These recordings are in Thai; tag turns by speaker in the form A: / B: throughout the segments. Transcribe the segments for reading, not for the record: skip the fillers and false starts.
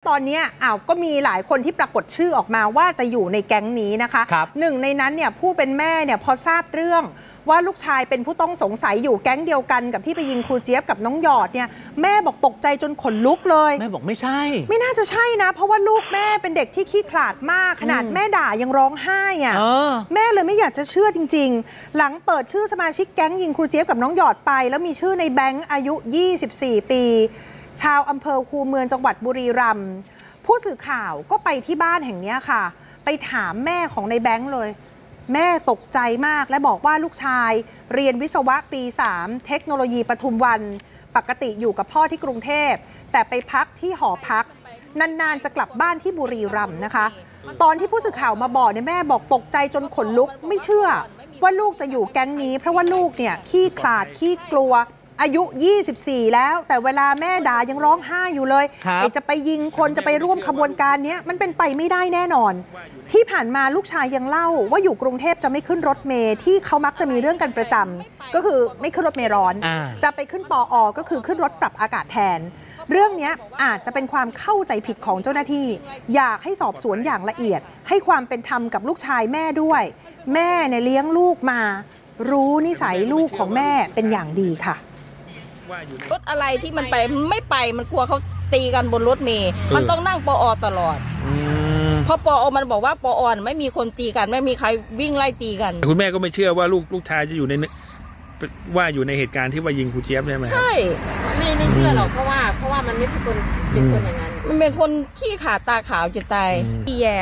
A: ตอนนี้ก็มีหลายคนที่ปรากฏชื่อออกมาว่าจะอยู่ในแก๊งนี้นะคะหนึ่งในนั้นเนี่ยผู้เป็นแม่เนี่ยพอทราบเรื่องว่าลูกชายเป็นผู้ต้องสงสัยอยู่แก๊งเดียวกันกับที่ไปยิงครูเจี๊ยบกับน้องหยอดเนี่ยแม่บอกตกใจจนขนลุกเลย
B: แม่บอกไม่ใช่
A: ไม่น่าจะใช่นะเพราะว่าลูกแม่เป็นเด็กที่ขี้ขลาดมากขนาดแม่ด่ายังร้องไห้อ่ะแม่เลยไม่อยากจะเชื่อจริงๆหลังเปิดชื่อสมาชิกแก๊งยิงครูเจี๊ยบกับน้องหยอดไปแล้วมีชื่อในแบงค์อายุ24 ปีชาวอำเภอคูเมืองจังหวัดบุรีรัมย์ผู้สื่อข่าวก็ไปที่บ้านแห่งนี้ค่ะไปถามแม่ของในแบงค์เลยแม่ตกใจมากและบอกว่าลูกชายเรียนวิศวะปี 3เทคโนโลยีปทุมวันปกติอยู่กับพ่อที่กรุงเทพแต่ไปพักที่หอพักนานๆจะกลับบ้านที่บุรีรัมย์นะคะตอนที่ผู้สื่อข่าวมาบอกเนี่ยแม่บอกตกใจจนขนลุกไม่เชื่อว่าลูกจะอยู่แก๊งนี้เพราะว่าลูกเนี่ยขี้ขลาดขี้กลัวอายุ24แล้วแต่เวลาแม่ด่ายังร้องไห้อยู่เลยจะไปยิงคนจะไปร่วมขบวนการนี้มันเป็นไปไม่ได้แน่นอนที่ผ่านมาลูกชายยังเล่าว่าอยู่กรุงเทพจะไม่ขึ้นรถเมล์ที่เขามักจะมีเรื่องกันประจำก็คือไม่ขึ้นรถเมล์ร้อนจะไปขึ้นปอ.ก็คือขึ้นรถปรับอากาศแทนเรื่องนี้อาจจะเป็นความเข้าใจผิดของเจ้าหน้าที่อยากให้สอบสวนอย่างละเอียดให้ความเป็นธรรมกับลูกชายแม่ด้วยแม่เนี่ยเลี้ยงลูกมารู้นิสัยลูกของแม่เป็นอย่างดีค่ะ
C: รถอะไรที่มันไปไม่ไปมันกลัวเขาตีกันบนรถเมล์มันต้องนั่งปอ.ตลอดเพราะปอ.มันบอกว่าปอ.ไม่มีคนตีกันไม่มีใครวิ่งไล่ตีกัน
D: คุณแม่ก็ไม่เชื่อว่าลูกชายจะอยู่ในเหตุการณ์ที่ว่ายิงครูเจี๊ยบใช่ไหม
C: ใช่
E: ไม่เชื่อหรอกเพราะว่ามันไม่เป็นคนอย่างนั้น
C: มันเป็นคนขี้ขาตาขาวจะตายขี้แย่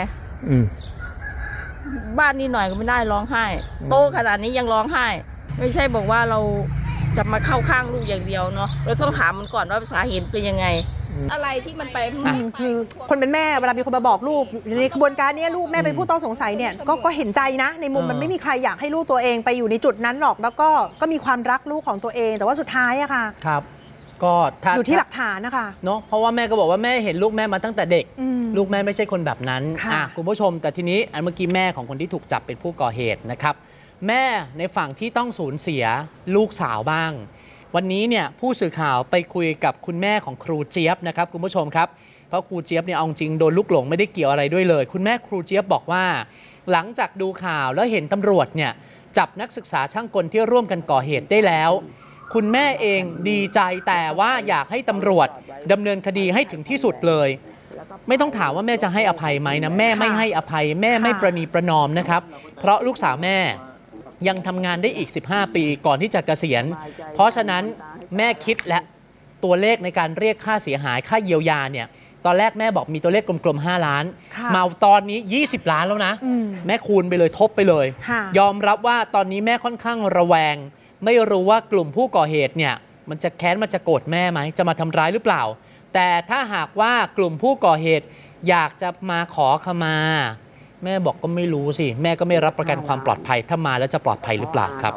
C: บ้านนี้หน่อยก็ไม่ได้ร้องไห้โตขนาดนี้ยังร้องไห้ไม่ใช่บอกว่าเราจะมาเข้าข้างลูกอย่างเดียวเนาะเราต้องถามมันก่อนว่าสาเหตุเป็นยังไงอะไรที่มันไป
A: คือคนเป็นแม่เวลามีคนมาบอกลูกในขบวนการนี้ลูกแม่เป็นผู้ต้องสงสัยเนี่ยก็เห็นใจนะในมุมมันไม่มีใครอยากให้ลูกตัวเองไปอยู่ในจุดนั้นหรอกแล้วก็มีความรักลูกของตัวเองแต่ว่าสุดท้ายอะค่ะ
B: ครับก็
A: อยู่ที่หลักฐานนะคะ
B: เนาะเพราะว่าแม่ก็บอกว่าแม่เห็นลูกแม่มาตั้งแต่เด็กลูกแม่ไม่ใช่คนแบบนั้นคุณผู้ชมแต่ทีนี้เมื่อกี้แม่ของคนที่ถูกจับเป็นผู้ก่อเหตุนะครับแม่ในฝั่งที่ต้องสูญเสียลูกสาวบ้างวันนี้เนี่ยผู้สื่อข่าวไปคุยกับคุณแม่ของครูเจี๊ยบนะครับคุณผู้ชมครับเพราะครูเจี๊ยบเนี่ยเอาจริงโดนลูกหลงไม่ได้เกี่ยวอะไรด้วยเลยคุณแม่ครูเจี๊ยบบอกว่าหลังจากดูข่าวแล้วเห็นตำรวจเนี่ยจับนักศึกษาช่างกลที่ร่วมกันก่อเหตุได้แล้วคุณแม่เองดีใจแต่ว่าอยากให้ตำรวจดำเนินคดีให้ถึงที่สุดเลยไม่ต้องถามว่าแม่จะให้อภัยไหมนะแม่ไม่ให้อภัยแม่ไม่ประนีประนอมนะครับเพราะลูกสาวแม่ยังทำงานได้อีก15 ปีก่อนที่จะเกษียณเพราะฉะนั้นแม่คิดและตัวเลขในการเรียกค่าเสียหายค่าเยียวยาเนี่ยตอนแรกแม่บอกมีตัวเลขกลมๆ5 ล้านมาตอนนี้20 ล้านแล้วนะแม่คูณไปเลยทบไปเลยยอมรับว่าตอนนี้แม่ค่อนข้างระแวงไม่รู้ว่ากลุ่มผู้ก่อเหตุเนี่ยมันจะแค้นมันจะโกรธแม่ไหมจะมาทำร้ายหรือเปล่าแต่ถ้าหากว่ากลุ่มผู้ก่อเหตุอยากจะมาขอขมาแม่บอกก็ไม่รู้สิแม่ก็ไม่รับประกันความปลอดภัยถ้ามาแล้วจะปลอดภัยหรือเปล่าครับ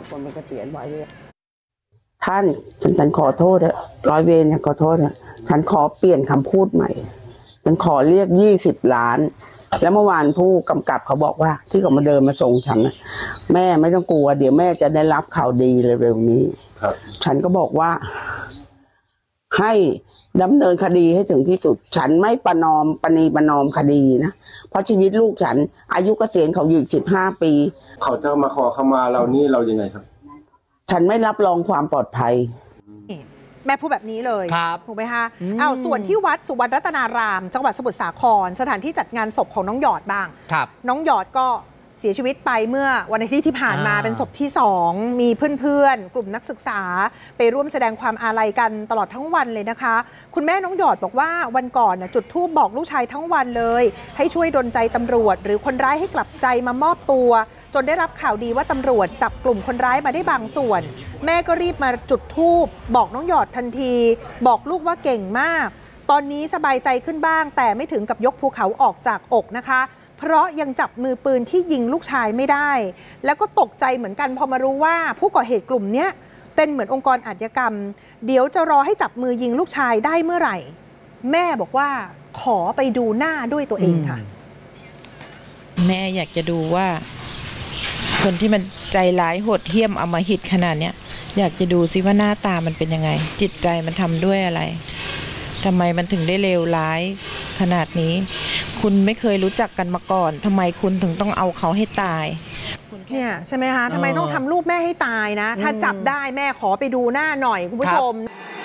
F: ท่านฉันขอโทษร้อยเวรขอโทษฉันขอเปลี่ยนคำพูดใหม่ฉันขอเรียก20 ล้านแล้วเมื่อวานผู้กำกับเขาบอกว่าที่เขามาเดินมาส่งฉันแม่ไม่ต้องกลัวเดี๋ยวแม่จะได้รับข่าวดีเร็วๆนี้ฉันก็บอกว่าให้ดำเนินคดีให้ถึงที่สุดฉันไม่ประนอมคดีนะเพราะชีวิตลูกฉันอายุเกษียณเขาอยู่15 ปี
G: เขาจะมาขอขมาเรานี่เรายังไงครับ
F: ฉันไม่รับรองความปลอดภัย
A: แม่พูดแบบนี้เลยถูกไหมคะส่วนที่วัดสุวรรณรัตนารามจังหวัดสมุทรสาครสถานที่จัดงานศพของน้องหยอดบ้างน้องหยอดก็เสียชีวิตไปเมื่อวันอาทิตย์ที่ผ่านมาเป็นศพที่2มีเพื่อนๆกลุ่มนักศึกษาไปร่วมแสดงความอาลัยกันตลอดทั้งวันเลยนะคะคุณแม่น้องหยอดบอกว่าวันก่อนจุดธูปบอกลูกชายทั้งวันเลยให้ช่วยดลใจตำรวจหรือคนร้ายให้กลับใจมามอบตัวจนได้รับข่าวดีว่าตำรวจจับกลุ่มคนร้ายมาได้บางส่วนแม่ก็รีบมาจุดธูปบอกน้องหยอดทันทีบอกลูกว่าเก่งมากตอนนี้สบายใจขึ้นบ้างแต่ไม่ถึงกับยกภูเขาออกจากอกนะคะเพราะยังจับมือปืนที่ยิงลูกชายไม่ได้แล้วก็ตกใจเหมือนกันพอมารู้ว่าผู้ก่อเหตุกลุ่มนี้เป็นเหมือนองค์กรอาชญากรรมเดี๋ยวจะรอให้จับมือยิงลูกชายได้เมื่อไหร่แม่บอกว่าขอไปดูหน้าด้วยตัวเองค่ะ
H: แม่อยากจะดูว่าคนที่มันใจร้ายโหดเหี้ยมอำมหิตขนาดเนี้ยอยากจะดูซิว่าหน้าตามันเป็นยังไงจิตใจมันทำด้วยอะไรทำไมมันถึงได้เลวร้ายขนาดนี้ คุณไม่เคยรู้จักกันมาก่อนทำไมคุณถึงต้องเอาเขาให้ตาย
A: เนี่ยใช่ไหมคะทำไมต้องทำลูกแม่ให้ตายนะ ถ้าจับได้แม่ขอไปดูหน้าหน่อยคุณผู้ชม